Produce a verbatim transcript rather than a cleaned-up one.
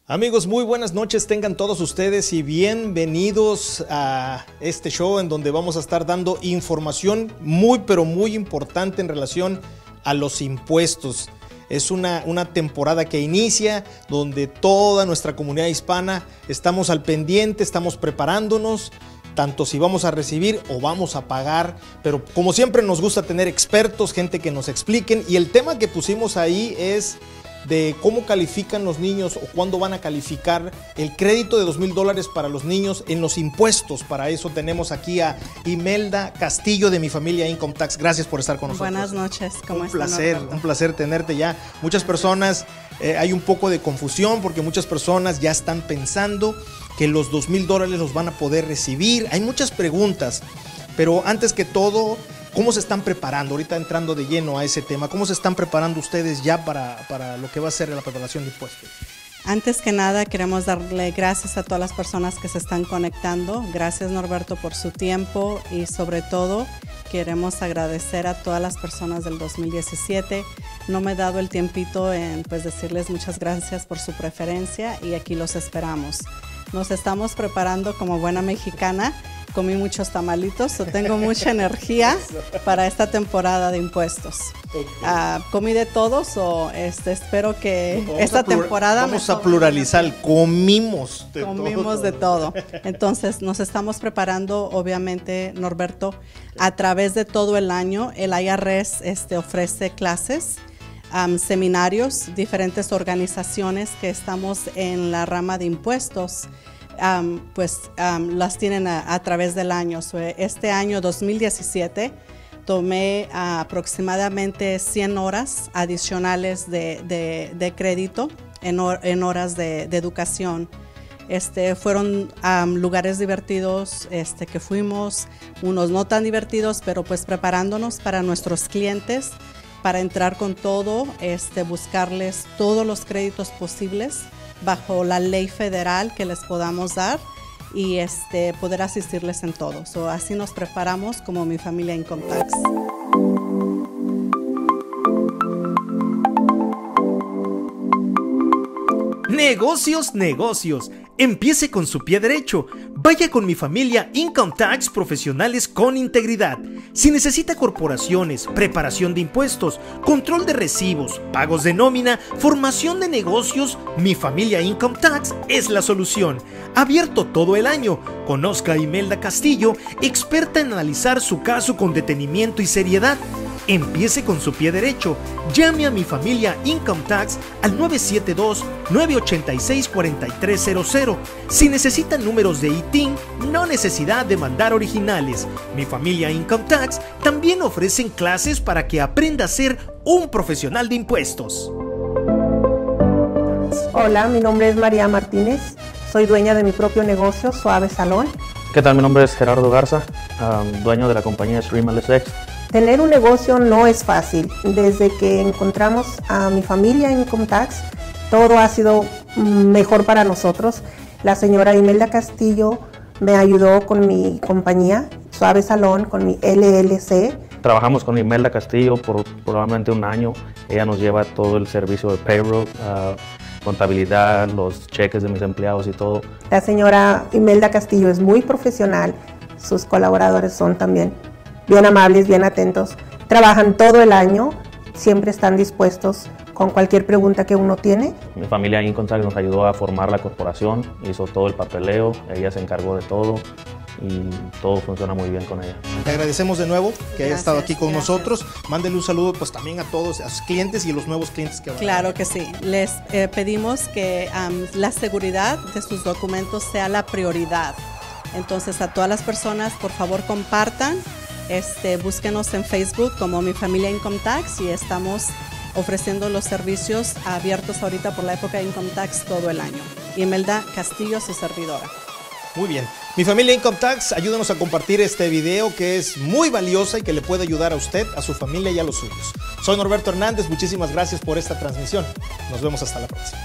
Amigos, muy buenas noches tengan todos ustedes y bienvenidos a este show en donde vamos a estar dando información muy pero muy importante en relación a los impuestos. Es una, una temporada que inicia donde toda nuestra comunidad hispana estamos al pendiente, estamos preparándonos, tanto si vamos a recibir o vamos a pagar, pero como siempre nos gusta tener expertos, gente que nos expliquen, y el tema que pusimos ahí es de cómo califican los niños o cuándo van a calificar el crédito de dos mil dólares para los niños en los impuestos. Para eso tenemos aquí a Imelda Castillo de Mi Familia Income Tax. Gracias por estar con nosotros. Buenas noches, ¿cómo estás? Un placer, un placer tenerte ya. Muchas personas, eh, hay un poco de confusión porque muchas personas ya están pensando que los dos mil dólares los van a poder recibir. Hay muchas preguntas, pero antes que todo, ¿cómo se están preparando? Ahorita entrando de lleno a ese tema, ¿cómo se están preparando ustedes ya para, para lo que va a ser la preparación de impuestos? Antes que nada, queremos darle gracias a todas las personas que se están conectando. Gracias, Norberto, por su tiempo, y sobre todo queremos agradecer a todas las personas del dos mil diecisiete. No me he dado el tiempito en pues, decirles muchas gracias por su preferencia, y aquí los esperamos. Nos estamos preparando como buena mexicana. Comí muchos tamalitos, so tengo mucha energía para esta temporada de impuestos. Okay. Uh, comí de todos, o este, espero que vamos esta temporada... Vamos a pluralizar, comimos de comimos todo. de todo. Entonces nos estamos preparando, obviamente, Norberto, a través de todo el año. El I R S este, ofrece clases, um, seminarios, diferentes organizaciones que estamos en la rama de impuestos. Um, pues um, las tienen a, a través del año. So, este año dos mil diecisiete tomé uh, aproximadamente cien horas adicionales de, de, de crédito en, or, en horas de, de educación. Este, fueron um, lugares divertidos este, que fuimos, unos no tan divertidos, pero pues preparándonos para nuestros clientes, para entrar con todo, este, buscarles todos los créditos posibles bajo la ley federal que les podamos dar, y este, poder asistirles en todo. So, así nos preparamos como Mi Familia Income Tax. Negocios, negocios. Empiece con su pie derecho. Vaya con Mi Familia Income Tax, profesionales con integridad. Si necesita corporaciones, preparación de impuestos, control de recibos, pagos de nómina, formación de negocios, Mi Familia Income Tax es la solución. Abierto todo el año. Conozca a Imelda Castillo, experta en analizar su caso con detenimiento y seriedad. Empiece con su pie derecho. Llame a Mi Familia Income Tax al nueve siete dos, nueve ocho seis, cuatro tres cero cero. Si necesitan números de I T I N, no necesidad de mandar originales. Mi Familia Income Tax también ofrecen clases para que aprenda a ser un profesional de impuestos. Hola, mi nombre es María Martínez. Soy dueña de mi propio negocio, Suave Salón. ¿Qué tal? Mi nombre es Gerardo Garza, um, dueño de la compañía Stream L S X. Tener un negocio no es fácil. Desde que encontramos a Mi Familia Income Tax, todo ha sido mejor para nosotros. La señora Imelda Castillo me ayudó con mi compañía, Suave Salón, con mi L L C. Trabajamos con Imelda Castillo por probablemente un año. Ella nos lleva todo el servicio de payroll, uh, contabilidad, los cheques de mis empleados y todo. La señora Imelda Castillo es muy profesional. Sus colaboradores son también bien amables, bien atentos, trabajan todo el año, siempre están dispuestos con cualquier pregunta que uno tiene. Mi Familia Income Tax nos ayudó a formar la corporación, hizo todo el papeleo, ella se encargó de todo y todo funciona muy bien con ella. Te agradecemos de nuevo que gracias, haya estado aquí con gracias. nosotros. Mándele un saludo pues también a todos, a sus clientes y a los nuevos clientes que van. Claro que sí. Les eh, pedimos que um, la seguridad de sus documentos sea la prioridad. Entonces, a todas las personas, por favor, compartan. Este, búsquenos en Facebook como Mi Familia Income Tax, y estamos ofreciendo los servicios abiertos ahorita por la época de Income Tax todo el año. Imelda Castillo, su servidora. Muy bien. Mi Familia Income Tax, ayúdenos a compartir este video que es muy valiosa y que le puede ayudar a usted, a su familia y a los suyos. Soy Norberto Hernández, muchísimas gracias por esta transmisión. Nos vemos hasta la próxima.